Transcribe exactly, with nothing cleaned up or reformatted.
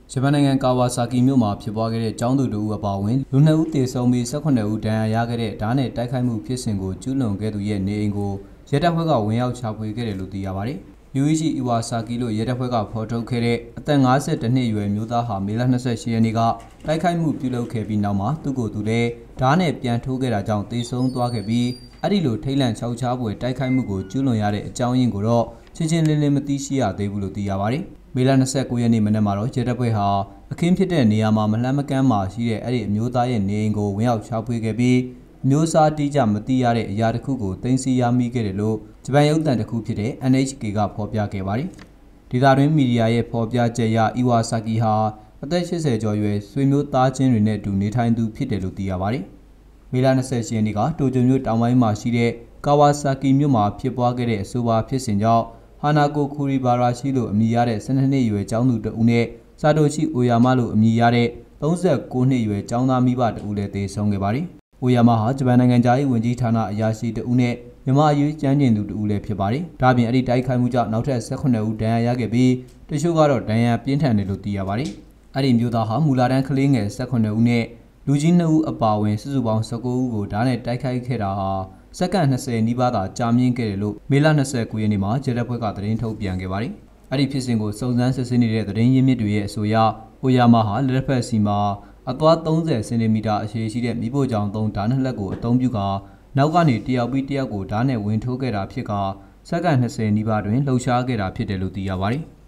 ဂျပန်နိုင်ငံကာဝါဆာကီမြို့မှာဖြစ်ပွားခဲ့တဲ့ကျောင်းသူတို့အပါအဝင်လူနှစ်ဦးသေဆုံးပြီး၁၈ဦးဒဏ်ရာရခဲ့တဲ့ဓာတ်နဲ့တိုက်ခိုက်မှုဖြစ်စဉ်ကိုကျူးလွန်ခဲ့သူရဲ့နေအိမ်ကိုရဲတပ်ဖွဲ့ကဝင်ရောက်ရှာဖွေခဲ့တယ်လို့သိရပါတယ်။ ယူအီချီ အီဝါဆာကီလို့ရဲတပ်ဖွဲ့ကဖော်ထုတ်ခဲ့တဲ့အသက်၅၁နှစ်အရွယ်မျိုးသားဟာမေလ၂၈ရက်နေ့ကတိုက်ခိုက်မှုပြုလုပ်ခဲ့ပြီးနောက်မှာသူ့ကိုယ်သူလည်းဓာတ်နဲ့ပြန်ထိုးခဲ့တာကြောင့်သေဆုံးသွားခဲ့ပြီးအဲ့ဒီလိုထိတ်လန့်ချောက်ချားပွဲတိုက်ခိုက်မှုကိုကျူးလွန်ရတဲ့အကြောင်းရင်းကိုတော့ချင်းချင်းလင်းလင်းမသိရှိရသေးဘူးလို့သိရပါတယ်။မေလ၂၉ရက်နေ့မနက်မှာတော့ရဲတပ်ဖွဲ့ဟာအခင်းဖြစ်တဲ့နေရာမှာမလှမ်းမကမ်းမှာရှိတဲ့အဲ့ဒီအမျိုးသားရဲ့နေအိမ်ကိုဝင်ရောက်ရှာဖွေခဲ့ပြီးအမျိုးအစားတိကျမသိရတဲ့အရာတစ်ခုကိုသိမ်းဆည်းရမိခဲ့တယ်လို့ဂျပန်ရုပ်သံတစ်ခုဖြစ်တဲ့ အန် အိတ်ချ် ကေ ကဖော်ပြခဲ့ပါတယ်။ဒေသတွင်းမီဒီယာရဲ့ဖော်ပြချက်အရအီဝါဆာကီဟာအသက်၈၀ကျော်ရွယ်ဆွေမျိုးသားချင်းတွေနဲ့အတူနေထိုင်သူဖြစ်တယ်လို့သိရပါတယ်။မေလ၂၈ရက်နေ့ကတိုကျိုမြို့တောင်ပိုင်းမှာရှိတဲ့ကာဝါဆာကီမြို့မှာဖြစ်ပွားခဲ့တဲ့အဆိုပါဖြစ်စဉ်ကြောင့်ဟာနာကိုခူရီဘာရာရှိလို့အမည်ရတဲ့၁၂နှစ်အရွယ်ကျောင်းသူတဦးနဲ့ဆာတိုရှိအိုယာမလို့အမည်ရတဲ့၃၉နှစ်အရွယ်ကျောင်းသားမိဘတဦးလည်းသေဆုံးခဲ့ပါတယ်။အိုယာမဟာဂျပန်နိုင်ငံသားရေးဝန်ကြီးဌာနအရာရှိတဦးနဲ့မြန်မာအရေးကြမ်းကျင်သူတဦးလည်းဖြစ်ပါတယ်။ဒါ့အပြင်အဲ့ဒီတိုက်ခိုက်မှုကြောင့်နောက်ထပ်၁၈ဦးဒဏ်ရာရခဲ့ပြီးတချို့ကတော့ဒဏ်ရာပြင်းထန်တယ်လို့သိရပါတယ်။အဲ့ဒီမျိုးသားဟာမူလာတန်းကလေးငယ်၁၈ဦးနဲ့လူကြီး၂ဦးအပါအဝင်စုစုပေါင်း၁၉ဦးကိုဓာတ်နဲ့တိုက်ခိုက်ခဲ့တာဟာစက္ကန့်၂၀နီးပါးသာကြာမြင့်ခဲ့တယ်လို့မေလ၂၉ရက်နေ့မှာဂျရက်ဖွဲ့ကသတင်းထုတ်ပြန်ခဲ့ပါတယ်။အဲ့ဒီဖြစ်စဉ်ကိုစုံစမ်းစစ်ဆေးနေတဲ့သတင်းရင်းမြစ်တွေရဲ့အဆိုအရအိုယာမဟာလက်ဖက်စီမှာအသွား၃၀စင်တီမီတာအရှည်ရှိတဲ့မိဖို့ကြောင်သုံးဓာတ်နှစ်လက်ကိုအသုံးပြုကာနောက်ကနေတယောက်ပြီးတယောက်ကိုဓာတ်နဲ့ဝင်ထိုးခဲ့တာဖြစ်ကာစက္ကန့်၂၀နီးပါးတွင်လှုပ်ရှားခဲ့တာဖြစ်တယ်လို့သိရပါတယ်။